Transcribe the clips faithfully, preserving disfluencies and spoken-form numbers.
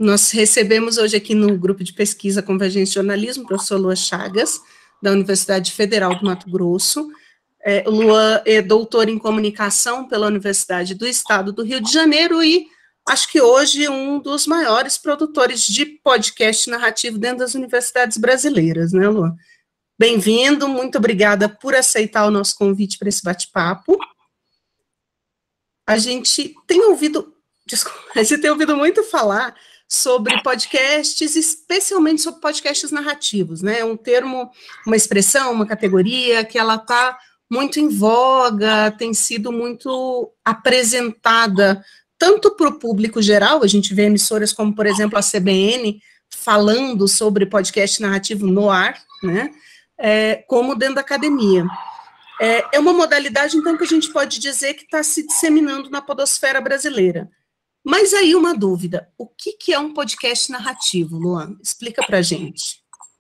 Nós recebemos hoje aqui no grupo de pesquisa Convergência de Jornalismo o professor Luan Chagas, da Universidade Federal do Mato Grosso. É, o Luan é doutor em comunicação pela Universidade do Estado do Rio de Janeiro e acho que hoje um dos maiores produtores de podcast narrativo dentro das universidades brasileiras, né, Luan? Bem-vindo, muito obrigada por aceitar o nosso convite para esse bate-papo. A gente tem ouvido, desculpa, a gente tem ouvido muito falar sobre podcasts, especialmente sobre podcasts narrativos, né? É um termo, uma expressão, uma categoria que ela está muito em voga, tem sido muito apresentada tanto para o público geral, a gente vê emissoras como, por exemplo, a C B N falando sobre podcast narrativo no ar, né? É, como dentro da academia. É, é uma modalidade, então, que a gente pode dizer que está se disseminando na podosfera brasileira. Mas aí uma dúvida, o que, que é um podcast narrativo, Luan? Explica para a gente.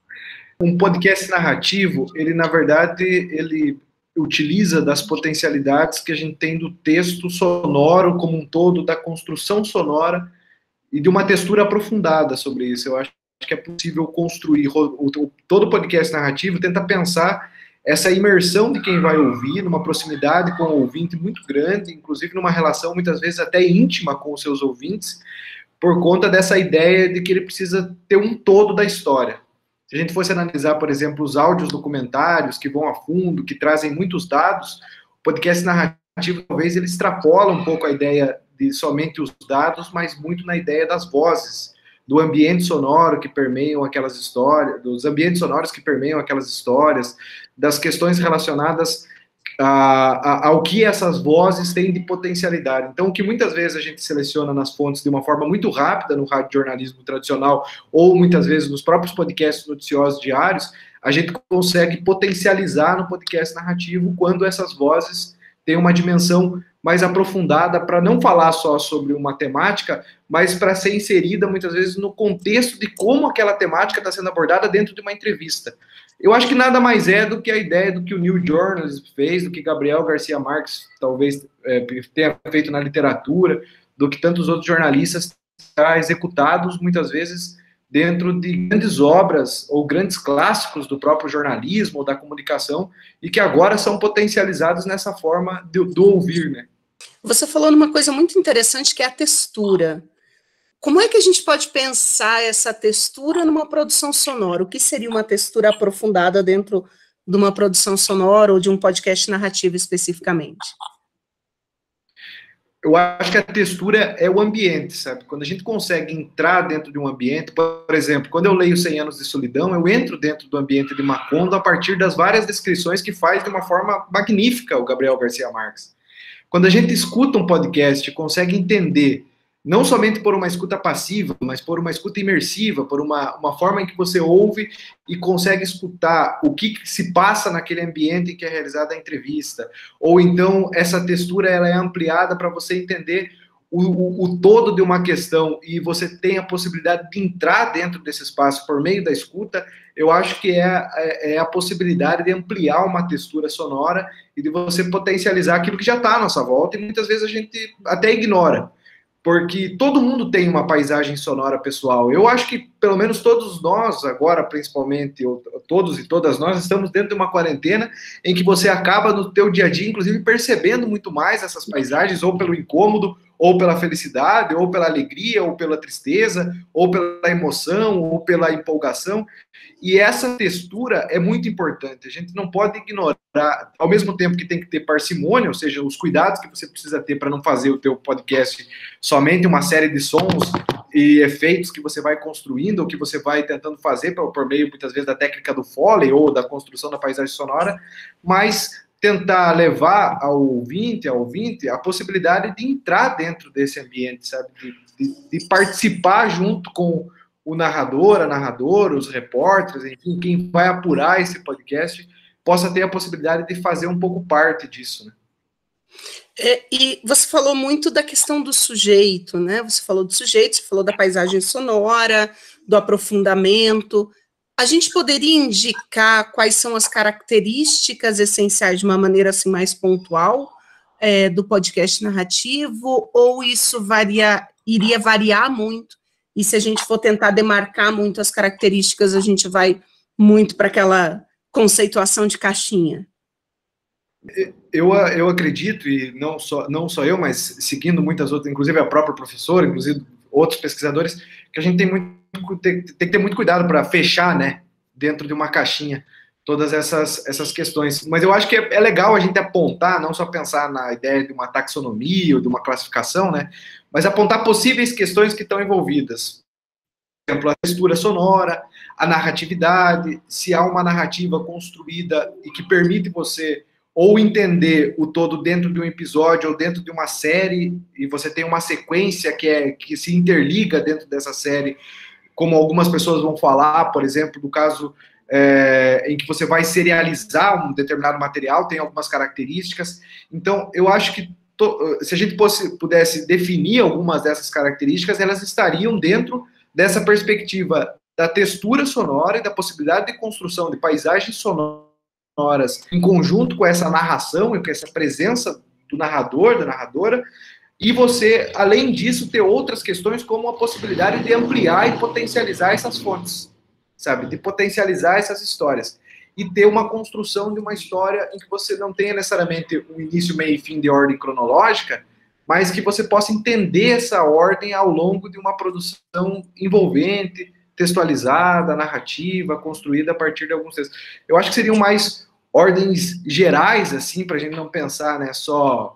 Um podcast narrativo, ele, na verdade, ele utiliza das potencialidades que a gente tem do texto sonoro como um todo, da construção sonora e de uma textura aprofundada sobre isso. Eu acho que é possível construir, todo podcast narrativo tenta pensar essa imersão de quem vai ouvir, numa proximidade com o ouvinte muito grande, inclusive numa relação muitas vezes até íntima com os seus ouvintes, por conta dessa ideia de que ele precisa ter um todo da história. Se a gente fosse analisar, por exemplo, os áudios documentários que vão a fundo, que trazem muitos dados, o podcast narrativo talvez ele extrapola um pouco a ideia de somente os dados, mas muito na ideia das vozes, do ambiente sonoro que permeiam aquelas histórias, dos ambientes sonoros que permeiam aquelas histórias, das questões relacionadas a, a, ao que essas vozes têm de potencialidade. Então, o que muitas vezes a gente seleciona nas fontes de uma forma muito rápida no radiojornalismo tradicional, ou muitas vezes nos próprios podcasts noticiosos diários, a gente consegue potencializar no podcast narrativo quando essas vozes têm uma dimensão mais aprofundada, para não falar só sobre uma temática, mas para ser inserida muitas vezes no contexto de como aquela temática está sendo abordada dentro de uma entrevista. Eu acho que nada mais é do que a ideia do que o New Journalism fez, do que Gabriel Garcia Marques talvez é, tenha feito na literatura, do que tantos outros jornalistas tá, executados muitas vezes dentro de grandes obras ou grandes clássicos do próprio jornalismo ou da comunicação e que agora são potencializados nessa forma do, do ouvir, né? Você falou numa coisa muito interessante que é a textura. Como é que a gente pode pensar essa textura numa produção sonora? O que seria uma textura aprofundada dentro de uma produção sonora ou de um podcast narrativo especificamente? Eu acho que a textura é o ambiente, sabe? Quando a gente consegue entrar dentro de um ambiente, por exemplo, quando eu leio cem anos de Solidão, eu entro dentro do ambiente de Macondo a partir das várias descrições que faz de uma forma magnífica o Gabriel Garcia Marques. Quando a gente escuta um podcast, consegue entender, não somente por uma escuta passiva, mas por uma escuta imersiva, por uma, uma forma em que você ouve e consegue escutar o que se passa naquele ambiente em que é realizada a entrevista. Ou então, essa textura ela é ampliada para você entender o, o, o todo de uma questão e você tem a possibilidade de entrar dentro desse espaço por meio da escuta. Eu acho que é, é, é a possibilidade de ampliar uma textura sonora e de você potencializar aquilo que já está à nossa volta e muitas vezes a gente até ignora. Porque todo mundo tem uma paisagem sonora pessoal. Eu acho que, pelo menos todos nós, agora principalmente, ou, todos e todas nós, estamos dentro de uma quarentena em que você acaba no teu dia a dia, inclusive, percebendo muito mais essas paisagens, ou pelo incômodo, ou pela felicidade, ou pela alegria, ou pela tristeza, ou pela emoção, ou pela empolgação. E essa textura é muito importante. A gente não pode ignorar, ao mesmo tempo que tem que ter parcimônia, ou seja, os cuidados que você precisa ter para não fazer o teu podcast somente uma série de sons e efeitos que você vai construindo, ou que você vai tentando fazer por, por meio, muitas vezes, da técnica do Foley, ou da construção da paisagem sonora, mas tentar levar ao ouvinte, ao ouvinte, a possibilidade de entrar dentro desse ambiente, sabe? De, de, de participar junto com o narrador, a narradora, os repórteres, enfim, quem vai apurar esse podcast, possa ter a possibilidade de fazer um pouco parte disso, né? É, e você falou muito da questão do sujeito, né? Você falou do sujeito, você falou da paisagem sonora, do aprofundamento. A gente poderia indicar quais são as características essenciais de uma maneira assim mais pontual é, do podcast narrativo, ou isso varia, iria variar muito e se a gente for tentar demarcar muito as características, a gente vai muito para aquela conceituação de caixinha? Eu, eu acredito, e não só, não só eu, mas seguindo muitas outras, inclusive a própria professora, inclusive outros pesquisadores, que a gente tem, muito, tem, tem que ter muito cuidado para fechar, né, dentro de uma caixinha, todas essas, essas questões. Mas eu acho que é, é legal a gente apontar, não só pensar na ideia de uma taxonomia ou de uma classificação, né, mas apontar possíveis questões que estão envolvidas. Por exemplo, a textura sonora, a narratividade, se há uma narrativa construída e que permite você ou entender o todo dentro de um episódio ou dentro de uma série, e você tem uma sequência que, é, que se interliga dentro dessa série, como algumas pessoas vão falar, por exemplo, do caso é, em que você vai serializar um determinado material, tem algumas características. Então, eu acho que to, se a gente fosse, pudesse definir algumas dessas características, elas estariam dentro dessa perspectiva da textura sonora e da possibilidade de construção de paisagens sonoras em conjunto com essa narração e com essa presença do narrador, da narradora, e você, além disso, ter outras questões como a possibilidade de ampliar e potencializar essas fontes, sabe? De potencializar essas histórias. E ter uma construção de uma história em que você não tenha necessariamente um início, meio e fim de ordem cronológica, mas que você possa entender essa ordem ao longo de uma produção envolvente, textualizada, narrativa, construída a partir de alguns textos. Eu acho que seriam mais ordens gerais, assim, para a gente não pensar, né, só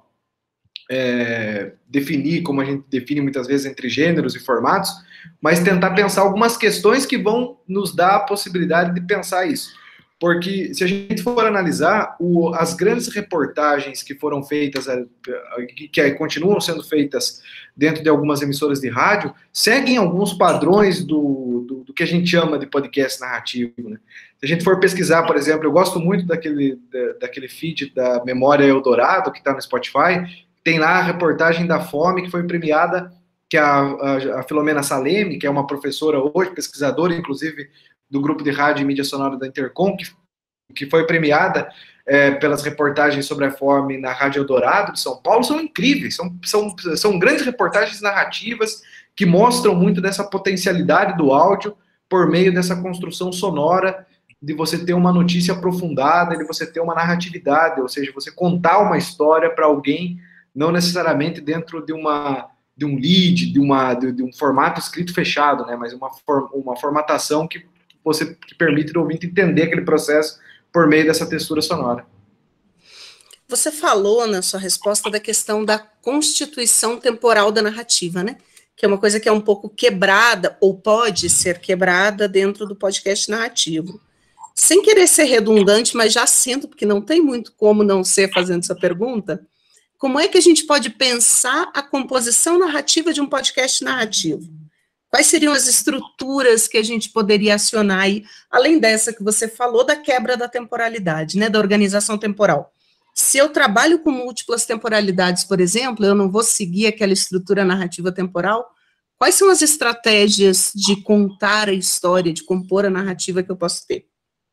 é, definir, como a gente define muitas vezes entre gêneros e formatos, mas tentar pensar algumas questões que vão nos dar a possibilidade de pensar isso. Porque se a gente for analisar, o, as grandes reportagens que foram feitas, que, que continuam sendo feitas dentro de algumas emissoras de rádio, seguem alguns padrões do, do, do que a gente chama de podcast narrativo, né? Se a gente for pesquisar, por exemplo, eu gosto muito daquele, da, daquele feed da Memória Eldorado, que está no Spotify, tem lá a reportagem da fome, que foi premiada, que a, a, a Filomena Salemi, que é uma professora hoje, pesquisadora, inclusive, do grupo de rádio e mídia sonora da Intercom, que, que foi premiada é, pelas reportagens sobre a fome na Rádio Eldorado de São Paulo, são incríveis, são, são, são grandes reportagens narrativas que mostram muito dessa potencialidade do áudio por meio dessa construção sonora, de você ter uma notícia aprofundada, de você ter uma narratividade, ou seja, você contar uma história para alguém, não necessariamente dentro de uma de um lead, de, uma, de, de um formato escrito fechado, né, mas uma, for, uma formatação que você que permite o ouvinte entender aquele processo por meio dessa textura sonora. Você falou na sua resposta da questão da constituição temporal da narrativa, né? Que é uma coisa que é um pouco quebrada, ou pode ser quebrada dentro do podcast narrativo. Sem querer ser redundante, mas já sinto, porque não tem muito como não ser fazendo essa pergunta, como é que a gente pode pensar a composição narrativa de um podcast narrativo? Quais seriam as estruturas que a gente poderia acionar aí, além dessa que você falou, da quebra da temporalidade, né, da organização temporal? Se eu trabalho com múltiplas temporalidades, por exemplo, eu não vou seguir aquela estrutura narrativa temporal, quais são as estratégias de contar a história, de compor a narrativa que eu posso ter?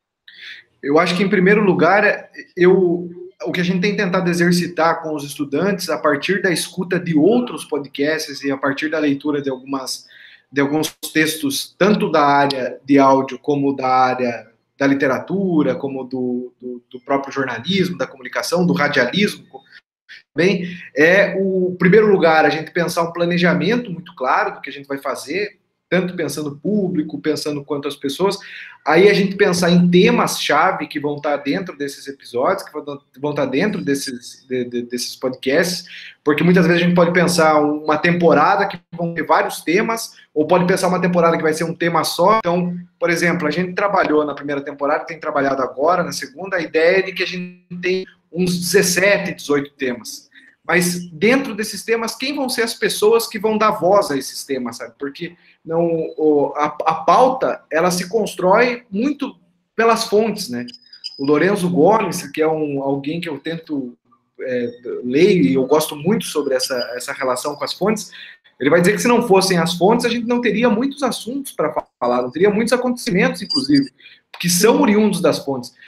Eu acho que, em primeiro lugar, eu, o que a gente tem tentado exercitar com os estudantes, a partir da escuta de outros podcasts e a partir da leitura de algumas... de alguns textos, tanto da área de áudio, como da área da literatura, como do, do, do próprio jornalismo, da comunicação, do radialismo, bem, é o primeiro lugar, a gente pensar um planejamento muito claro do que a gente vai fazer, tanto pensando público, pensando quanto as pessoas, aí a gente pensar em temas-chave que vão estar dentro desses episódios, que vão estar dentro desses, de, de, desses podcasts, porque muitas vezes a gente pode pensar uma temporada que vão ter vários temas, ou pode pensar uma temporada que vai ser um tema só. Então, por exemplo, a gente trabalhou na primeira temporada, tem trabalhado agora na segunda, a ideia é de que a gente tem uns dezessete, dezoito temas. Mas dentro desses temas, quem vão ser as pessoas que vão dar voz a esses temas, sabe? Porque não, o, a, a pauta, ela se constrói muito pelas fontes, né? O Lorenzo Gomes, que é um, alguém que eu tento é, ler, e eu gosto muito sobre essa, essa relação com as fontes, ele vai dizer que se não fossem as fontes, a gente não teria muitos assuntos para falar, não teria muitos acontecimentos, inclusive, que são oriundos das fontes.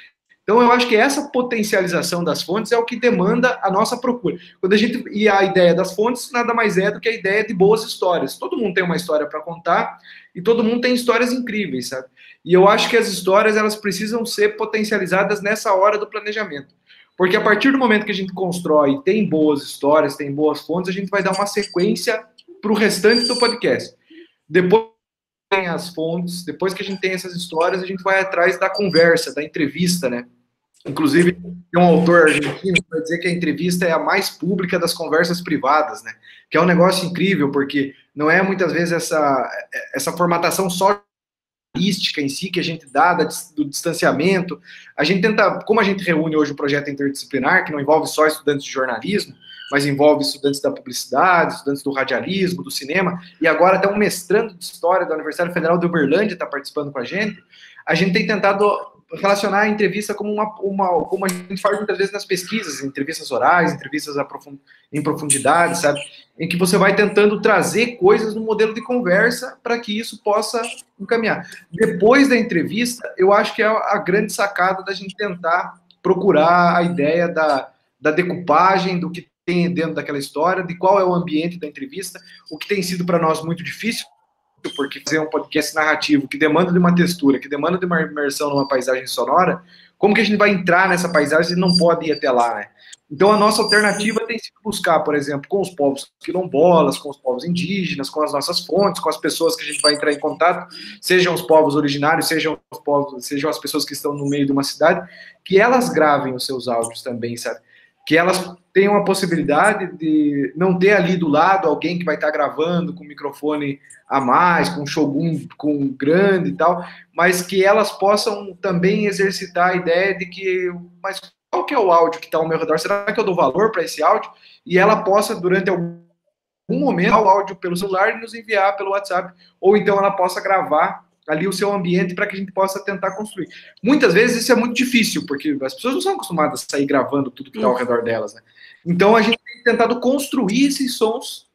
Então, eu acho que essa potencialização das fontes é o que demanda a nossa procura. Quando a gente, e a ideia das fontes nada mais é do que a ideia de boas histórias. Todo mundo tem uma história para contar e todo mundo tem histórias incríveis, sabe? E eu acho que as histórias, elas precisam ser potencializadas nessa hora do planejamento. Porque a partir do momento que a gente constrói, tem boas histórias, tem boas fontes, a gente vai dar uma sequência para o restante do podcast. Depois tem as fontes, depois que a gente tem essas histórias, a gente vai atrás da conversa, da entrevista, né? Inclusive, tem um autor argentino que vai dizer que a entrevista é a mais pública das conversas privadas, né? Que é um negócio incrível, porque não é muitas vezes essa, essa formatação só jornalística em si que a gente dá do distanciamento. A gente tenta, como a gente reúne hoje um projeto interdisciplinar, que não envolve só estudantes de jornalismo, mas envolve estudantes da publicidade, estudantes do radialismo, do cinema, e agora até um mestrando de História da Universidade Federal de Uberlândia está participando com a gente. A gente tem tentado relacionar a entrevista como, uma, uma, como a gente faz muitas vezes nas pesquisas, entrevistas orais, entrevistas em profundidade, sabe? Em que você vai tentando trazer coisas no modelo de conversa para que isso possa encaminhar. Depois da entrevista, eu acho que é a grande sacada da gente tentar procurar a ideia da, da decupagem, do que tem dentro daquela história, de qual é o ambiente da entrevista, o que tem sido para nós muito difícil, porque fazer um podcast narrativo que demanda de uma textura, que demanda de uma imersão numa paisagem sonora, como que a gente vai entrar nessa paisagem e não pode ir até lá, né? Então a nossa alternativa tem sido buscar, por exemplo, com os povos quilombolas, com os povos indígenas, com as nossas fontes, com as pessoas que a gente vai entrar em contato, sejam os povos originários, sejam os povos, sejam as pessoas que estão no meio de uma cidade, que elas gravem os seus áudios também, sabe? Que elas tenham a possibilidade de não ter ali do lado alguém que vai estar gravando com o microfone a mais, com um shogun com um grande e tal, mas que elas possam também exercitar a ideia de que, mas qual que é o áudio que está ao meu redor? Será que eu dou valor para esse áudio? E ela possa, durante algum momento, dar o áudio pelo celular e nos enviar pelo WhatsApp, ou então ela possa gravar ali o seu ambiente para que a gente possa tentar construir. Muitas vezes isso é muito difícil, porque as pessoas não são acostumadas a sair gravando tudo que está ao redor delas, né? Então a gente tem tentado construir esses sons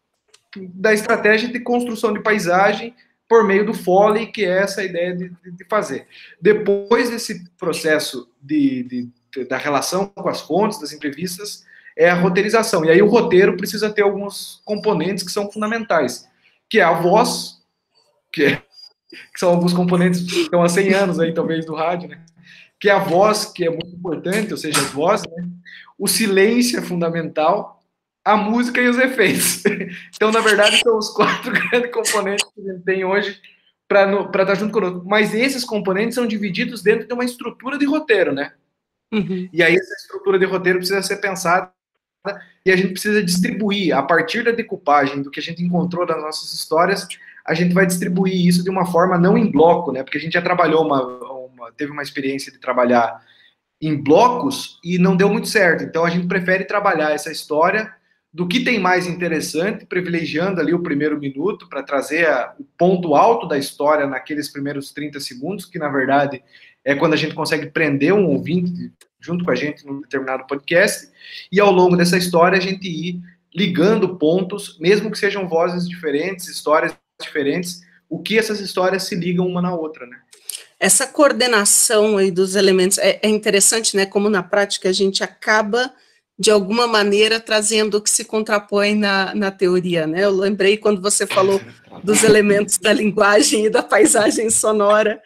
da estratégia de construção de paisagem por meio do Foley, que é essa ideia de, de fazer. Depois desse processo de, de, da relação com as fontes, das entrevistas, é a roteirização. E aí o roteiro precisa ter alguns componentes que são fundamentais, que é a voz, que é que são alguns componentes que estão há cem anos aí, talvez, do rádio, né? Que é a voz, que é muito importante, ou seja, as vozes, né? O silêncio é fundamental, a música e os efeitos. Então, na verdade, são os quatro grandes componentes que a gente tem hoje para estar junto conosco. Mas esses componentes são divididos dentro de uma estrutura de roteiro, né? Uhum. E aí essa estrutura de roteiro precisa ser pensada e a gente precisa distribuir, a partir da decupagem do que a gente encontrou nas nossas histórias, a gente vai distribuir isso de uma forma não em bloco, né? Porque a gente já trabalhou, uma, uma, teve uma experiência de trabalhar em blocos e não deu muito certo. Então a gente prefere trabalhar essa história do que tem mais interessante, privilegiando ali o primeiro minuto para trazer a, o ponto alto da história naqueles primeiros trinta segundos, que na verdade é quando a gente consegue prender um ouvinte junto com a gente num determinado podcast, e ao longo dessa história a gente ir ligando pontos, mesmo que sejam vozes diferentes, histórias diferentes, o que essas histórias se ligam uma na outra, né? Essa coordenação aí dos elementos é, é interessante, né? Como na prática a gente acaba, de alguma maneira, trazendo o que se contrapõe na, na teoria, né? Eu lembrei quando você falou dos elementos da linguagem e da paisagem sonora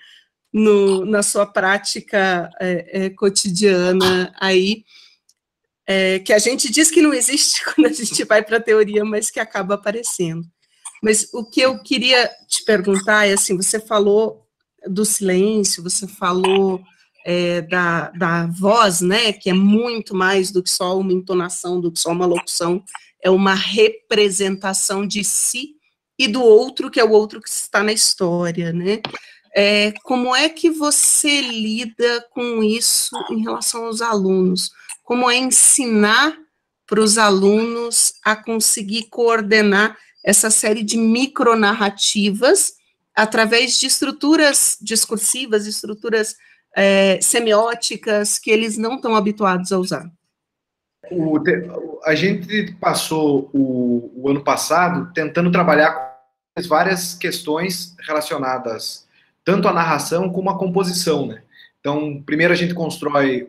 no, na sua prática é, é, cotidiana aí, é, que a gente diz que não existe quando a gente vai para a teoria, mas que acaba aparecendo. Mas o que eu queria te perguntar é assim, você falou do silêncio, você falou é, da, da voz, né, que é muito mais do que só uma entonação, do que só uma locução, é uma representação de si e do outro, que é o outro que está na história, né? É, como é que você lida com isso em relação aos alunos? Como é ensinar para os alunos a conseguir coordenar essa série de micronarrativas através de estruturas discursivas, estruturas é, semióticas que eles não estão habituados a usar? O, a gente passou o, o ano passado tentando trabalhar com várias questões relacionadas tanto à narração como à composição, né? Então, primeiro a gente constrói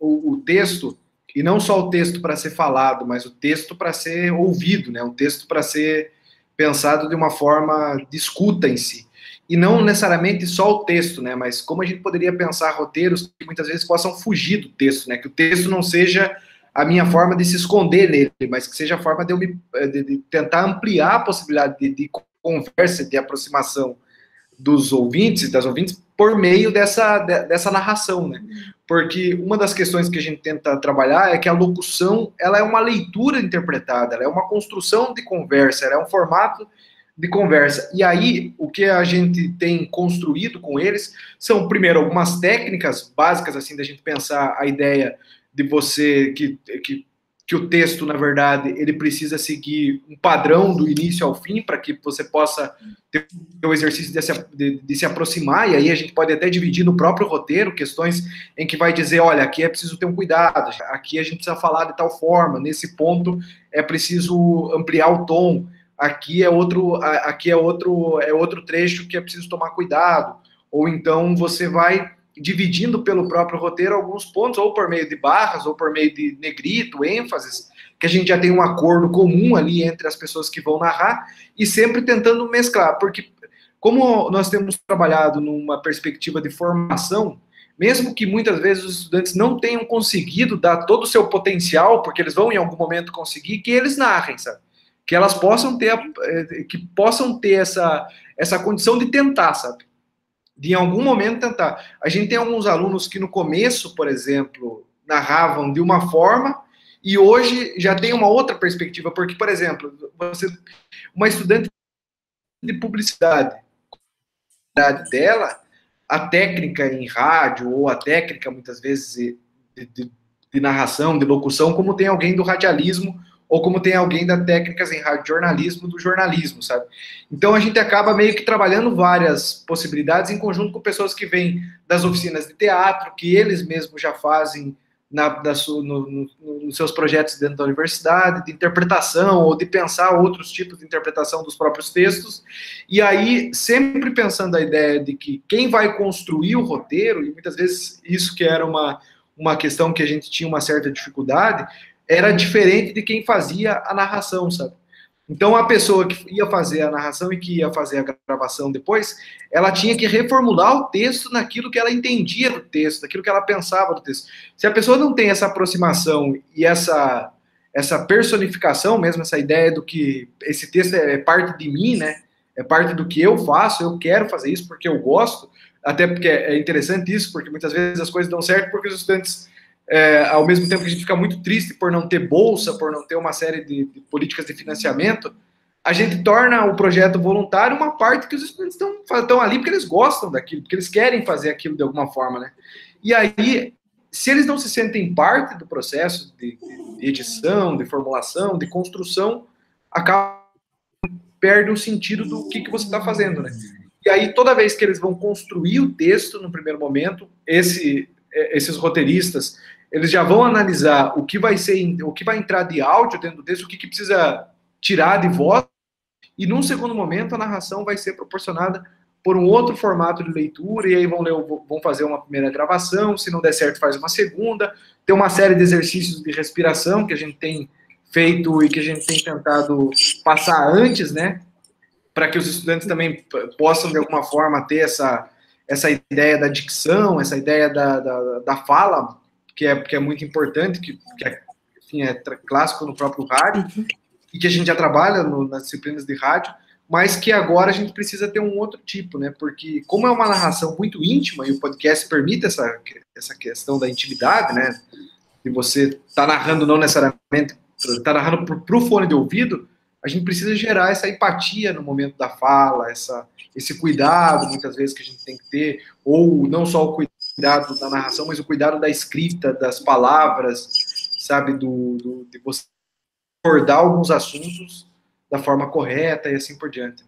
o, o texto, e não só o texto para ser falado, mas o texto para ser ouvido, né? Um texto para ser pensado de uma forma de escuta em si. E não necessariamente só o texto, né? Mas como a gente poderia pensar roteiros que muitas vezes possam fugir do texto, né? Que o texto não seja a minha forma de se esconder nele, mas que seja a forma de eu me, de, de tentar ampliar a possibilidade de, de conversa, de aproximação dos ouvintes e das ouvintes por meio dessa, de, dessa narração, né? Porque uma das questões que a gente tenta trabalhar é que a locução, ela é uma leitura interpretada, ela é uma construção de conversa, ela é um formato de conversa. E aí, o que a gente tem construído com eles são, primeiro, algumas técnicas básicas, assim, da gente pensar a ideia de você, que, que, que o texto, na verdade, ele precisa seguir um padrão do início ao fim, para que você possa ter o exercício de se, de, de se aproximar, e aí a gente pode até dividir no próprio roteiro questões em que vai dizer, olha, aqui é preciso ter um cuidado, aqui a gente precisa falar de tal forma, nesse ponto é preciso ampliar o tom, aqui é outro, aqui é outro, é outro trecho que é preciso tomar cuidado, ou então você vai dividindo pelo próprio roteiro alguns pontos, ou por meio de barras, ou por meio de negrito, ênfases, que a gente já tem um acordo comum ali entre as pessoas que vão narrar, e sempre tentando mesclar, porque como nós temos trabalhado numa perspectiva de formação, mesmo que muitas vezes os estudantes não tenham conseguido dar todo o seu potencial, porque eles vão em algum momento conseguir, que eles narrem, sabe? Que elas possam ter, que possam ter essa, essa condição de tentar, sabe? De em algum momento tentar. A gente tem alguns alunos que no começo, por exemplo, narravam de uma forma e hoje já tem uma outra perspectiva, porque, por exemplo, você, uma estudante de publicidade, dela, a técnica em rádio ou a técnica, muitas vezes, de, de, de narração, de locução, como tem alguém do radialismo ou como tem alguém da técnicas em radiojornalismo, do jornalismo, sabe? Então a gente acaba meio que trabalhando várias possibilidades em conjunto com pessoas que vêm das oficinas de teatro, que eles mesmos já fazem na, da, no, no, nos seus projetos dentro da universidade, de interpretação, ou de pensar outros tipos de interpretação dos próprios textos, e aí sempre pensando a ideia de que quem vai construir o roteiro, e muitas vezes isso que era uma, uma questão que a gente tinha uma certa dificuldade, era diferente de quem fazia a narração, sabe? Então, a pessoa que ia fazer a narração e que ia fazer a gravação depois, ela tinha que reformular o texto naquilo que ela entendia do texto, naquilo que ela pensava do texto. Se a pessoa não tem essa aproximação e essa, essa personificação mesmo, essa ideia do que esse texto é parte de mim, né? É parte do que eu faço, eu quero fazer isso porque eu gosto, até porque é interessante isso, porque muitas vezes as coisas dão certo porque os estudantes... É, ao mesmo tempo que a gente fica muito triste por não ter bolsa, por não ter uma série de, de políticas de financiamento, a gente torna o projeto voluntário uma parte que os estudantes estão, estão ali porque eles gostam daquilo, porque eles querem fazer aquilo de alguma forma, né? E aí, se eles não se sentem parte do processo de, de edição, de formulação, de construção, acaba perde o sentido do que, que você está fazendo, né? E aí, toda vez que eles vão construir o texto, no primeiro momento, esse, esses roteiristas, eles já vão analisar o que vai ser, o que vai entrar de áudio dentro do texto, o que, que precisa tirar de voz, e num segundo momento a narração vai ser proporcionada por um outro formato de leitura, e aí vão, ler, vão fazer uma primeira gravação, se não der certo faz uma segunda, tem uma série de exercícios de respiração que a gente tem feito e que a gente tem tentado passar antes, né, para que os estudantes também possam de alguma forma ter essa, essa ideia da dicção, essa ideia da, da, da fala, que é, que é muito importante, que, que é, enfim, é clássico no próprio rádio, uhum. E que a gente já trabalha no, nas disciplinas de rádio, mas que agora a gente precisa ter um outro tipo, né? Porque como é uma narração muito íntima, e o podcast permite essa, essa questão da intimidade, né? De você estar tá narrando não necessariamente, tá narrando para o fone de ouvido, a gente precisa gerar essa empatia no momento da fala, essa, esse cuidado, muitas vezes, que a gente tem que ter, ou não só o cuidado da narração, mas o cuidado da escrita, das palavras, sabe, do, do, de você abordar alguns assuntos da forma correta e assim por diante.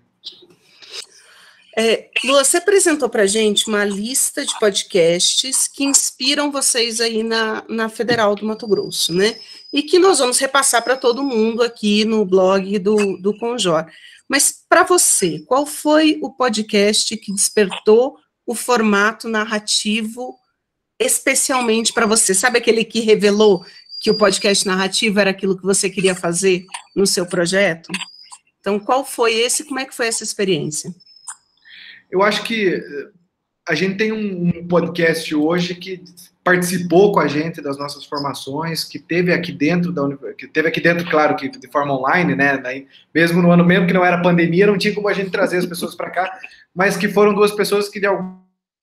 É, Lu, você apresentou para a gente uma lista de podcasts que inspiram vocês aí na, na Federal do Mato Grosso, né? E que nós vamos repassar para todo mundo aqui no blog do, do Conjor. Mas, para você, qual foi o podcast que despertou o formato narrativo especialmente para você? Sabe aquele que revelou que o podcast narrativo era aquilo que você queria fazer no seu projeto? Então, qual foi esse, como é que foi essa experiência? Eu acho que a gente tem um, um podcast hoje que participou com a gente das nossas formações, que teve aqui dentro da que teve aqui dentro, claro, que de forma online, né? Mesmo no ano mesmo que não era pandemia, não tinha como a gente trazer as pessoas para cá, mas que foram duas pessoas que de alguma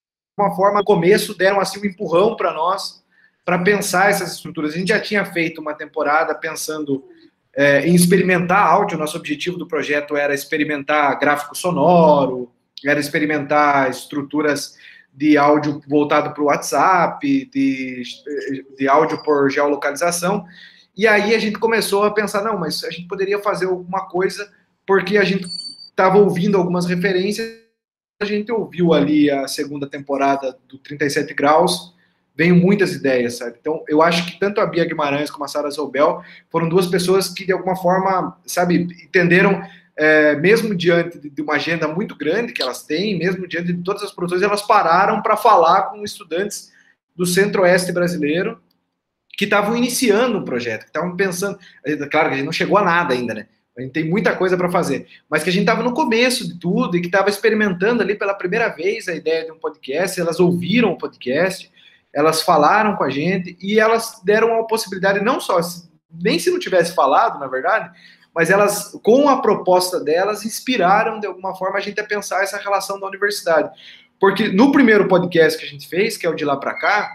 forma no começo deram assim um empurrão para nós, para pensar essas estruturas. A gente já tinha feito uma temporada pensando é, em experimentar áudio. Nosso objetivo do projeto era experimentar gráfico sonoro, era experimentar estruturas de áudio voltado para o WhatsApp, de, de áudio por geolocalização, e aí a gente começou a pensar, não, mas a gente poderia fazer alguma coisa, porque a gente estava ouvindo algumas referências, a gente ouviu ali a segunda temporada do trinta e sete graus, veio muitas ideias, sabe? Então, eu acho que tanto a Bia Guimarães como a Sara Zobel foram duas pessoas que, de alguma forma, sabe, entenderam. É, mesmo diante de uma agenda muito grande que elas têm, mesmo diante de todas as produções, elas pararam para falar com estudantes do Centro-Oeste brasileiro que estavam iniciando o projeto, que estavam pensando, claro que a gente não chegou a nada ainda, né? A gente tem muita coisa para fazer, mas que a gente estava no começo de tudo e que estava experimentando ali pela primeira vez a ideia de um podcast. Elas ouviram o podcast, elas falaram com a gente e elas deram a possibilidade, não só, nem se não tivesse falado, na verdade, mas elas, com a proposta delas, inspiraram, de alguma forma, a gente a pensar essa relação da universidade. Porque no primeiro podcast que a gente fez, que é o de lá para cá,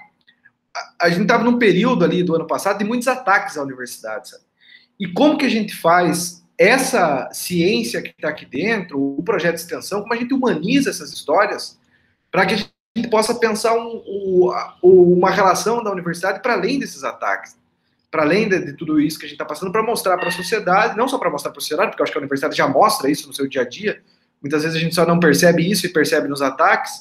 a, a gente estava num período ali do ano passado de muitos ataques à universidade, sabe? E como que a gente faz essa ciência que está aqui dentro, o projeto de extensão, como a gente humaniza essas histórias, para que a gente possa pensar um, um, uma relação da universidade para além desses ataques, para além de, de tudo isso que a gente está passando, para mostrar para a sociedade, não só para mostrar para a sociedade, porque eu acho que a universidade já mostra isso no seu dia a dia, muitas vezes a gente só não percebe isso e percebe nos ataques,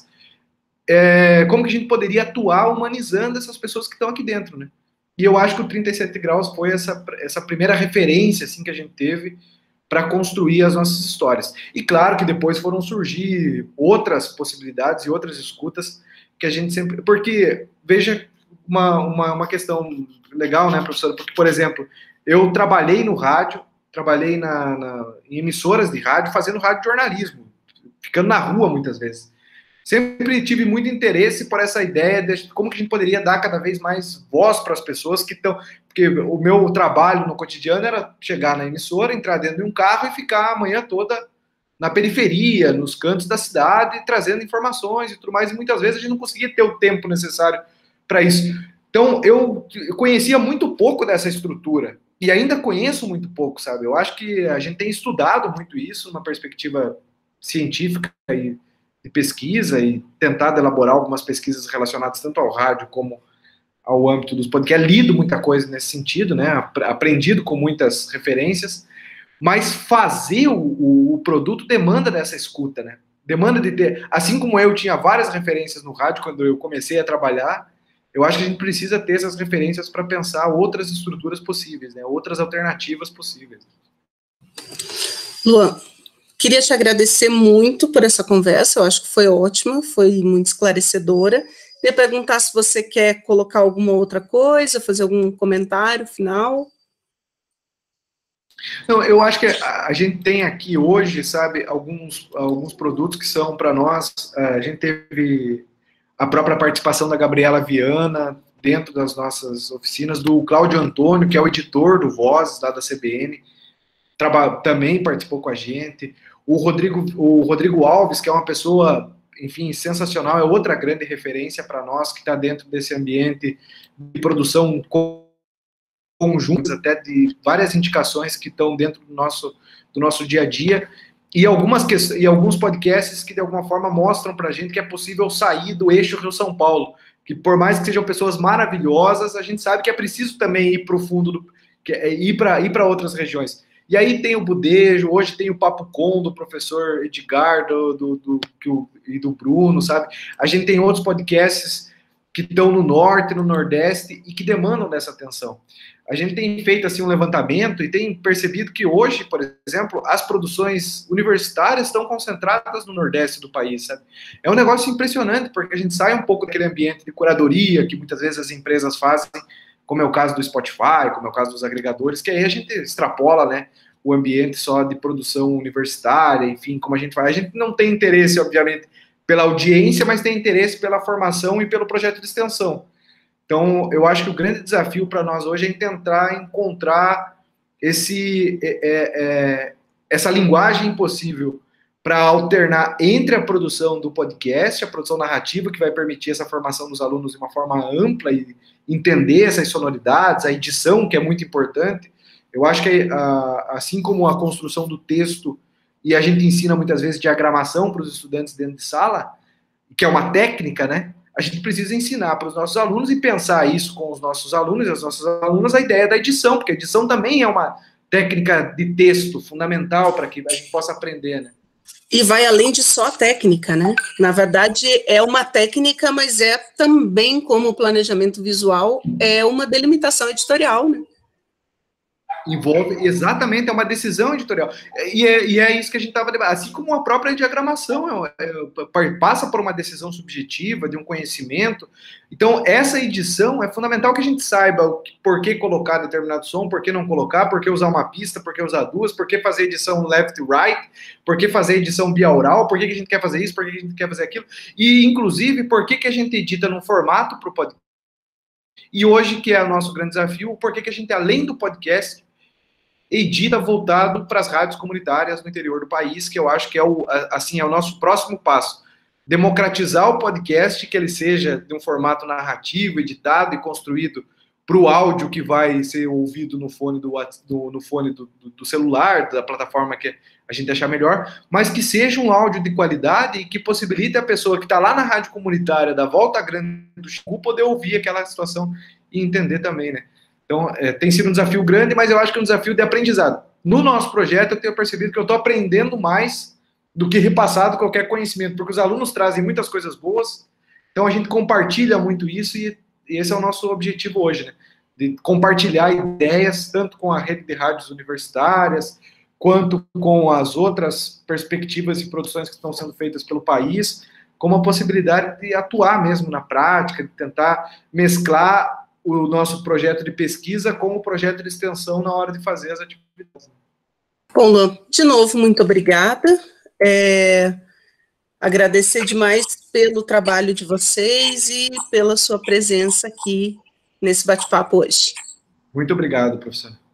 é, como que a gente poderia atuar humanizando essas pessoas que estão aqui dentro, né? E eu acho que o trinta e sete graus foi essa, essa primeira referência assim, que a gente teve para construir as nossas histórias. E claro que depois foram surgir outras possibilidades e outras escutas que a gente sempre... Porque, veja, uma, uma, uma questão legal, né, professora? Porque, por exemplo, eu trabalhei no rádio, trabalhei na, na, em emissoras de rádio, fazendo rádio jornalismo, ficando na rua muitas vezes. Sempre tive muito interesse por essa ideia de como que a gente poderia dar cada vez mais voz para as pessoas que estão... Porque o meu trabalho no cotidiano era chegar na emissora, entrar dentro de um carro e ficar a manhã toda na periferia, nos cantos da cidade, trazendo informações e tudo mais, e muitas vezes a gente não conseguia ter o tempo necessário para isso. Então, eu conhecia muito pouco dessa estrutura, e ainda conheço muito pouco, sabe? Eu acho que a gente tem estudado muito isso, numa perspectiva científica e de pesquisa, e tentado elaborar algumas pesquisas relacionadas tanto ao rádio como ao âmbito dos podcasts, lido muita coisa nesse sentido, né? Aprendido com muitas referências, mas fazer o, o, o produto demanda dessa escuta, né? Demanda de ter, assim como eu tinha várias referências no rádio quando eu comecei a trabalhar, eu acho que a gente precisa ter essas referências para pensar outras estruturas possíveis, né? Outras alternativas possíveis. Luan, queria te agradecer muito por essa conversa, eu acho que foi ótima, foi muito esclarecedora. Queria perguntar se você quer colocar alguma outra coisa, fazer algum comentário final. Não, eu acho que a, a gente tem aqui hoje, sabe, alguns, alguns produtos que são para nós. A gente teve a própria participação da Gabriela Viana dentro das nossas oficinas, do Cláudio Antônio, que é o editor do Vozes, lá da C B N, traba, também participou com a gente. O Rodrigo, o Rodrigo Alves, que é uma pessoa, enfim, sensacional, é outra grande referência para nós, que está dentro desse ambiente de produção conjuntos, até de várias indicações que estão dentro do nosso, do nosso dia a dia, e, algumas que, e alguns podcasts que de alguma forma mostram para a gente que é possível sair do eixo Rio-São Paulo, que por mais que sejam pessoas maravilhosas, a gente sabe que é preciso também ir para o fundo, do, que é ir para ir para outras regiões. E aí tem o Budejo, hoje tem o Papo Com, do professor Edgar do, do, do, do, e do Bruno, sabe? A gente tem outros podcasts que estão no norte, no nordeste e que demandam dessa atenção. A gente tem feito assim um levantamento e tem percebido que hoje, por exemplo, as produções universitárias estão concentradas no nordeste do país, sabe? É um negócio impressionante, porque a gente sai um pouco daquele ambiente de curadoria que muitas vezes as empresas fazem, como é o caso do Spotify, como é o caso dos agregadores, que aí a gente extrapola, né, o ambiente só de produção universitária, enfim, como a gente faz. A gente não tem interesse, obviamente, pela audiência, mas tem interesse pela formação e pelo projeto de extensão. Então, eu acho que o grande desafio para nós hoje é tentar encontrar esse, é, é, essa linguagem possível para alternar entre a produção do podcast, a produção narrativa, que vai permitir essa formação dos alunos de uma forma ampla e entender essas sonoridades, a edição, que é muito importante. Eu acho que, assim como a construção do texto, e a gente ensina muitas vezes diagramação para os estudantes dentro de sala, que é uma técnica, né? A gente precisa ensinar para os nossos alunos e pensar isso com os nossos alunos e as nossas alunas, a ideia da edição, porque a edição também é uma técnica de texto fundamental para que a gente possa aprender, né? E vai além de só técnica, né? Na verdade, é uma técnica, mas é também, como o planejamento visual, é uma delimitação editorial, né? Envolve, exatamente, é uma decisão editorial. E é, e é isso que a gente estava debatendo. Assim como a própria diagramação é, é, passa por uma decisão subjetiva, de um conhecimento. Então, essa edição é fundamental que a gente saiba por que colocar determinado som, por que não colocar, por que usar uma pista, por que usar duas, por que fazer edição left e right, por que fazer edição biaural, por que, que a gente quer fazer isso, por que, que a gente quer fazer aquilo. E, inclusive, por que, que a gente edita num formato para o podcast. E hoje, que é o nosso grande desafio, por que, que a gente, além do podcast, edita voltado para as rádios comunitárias no interior do país, que eu acho que é o, assim, é o nosso próximo passo. Democratizar o podcast, que ele seja de um formato narrativo, editado e construído para o áudio que vai ser ouvido no fone, do, do, no fone do, do, do celular, da plataforma que a gente achar melhor, mas que seja um áudio de qualidade e que possibilite a pessoa que está lá na rádio comunitária da Volta Grande do Xingu poder ouvir aquela situação e entender também, né? Então, é, tem sido um desafio grande, mas eu acho que é um desafio de aprendizado. No nosso projeto, eu tenho percebido que eu estou aprendendo mais do que repassado qualquer conhecimento, porque os alunos trazem muitas coisas boas, então a gente compartilha muito isso, e, e esse é o nosso objetivo hoje, né? De compartilhar ideias, tanto com a rede de rádios universitárias, quanto com as outras perspectivas e produções que estão sendo feitas pelo país, como a possibilidade de atuar mesmo na prática, de tentar mesclar o nosso projeto de pesquisa com o projeto de extensão na hora de fazer as atividades. Bom, Luan, de novo, muito obrigada. É, agradecer demais pelo trabalho de vocês e pela sua presença aqui nesse bate-papo hoje. Muito obrigado, professor.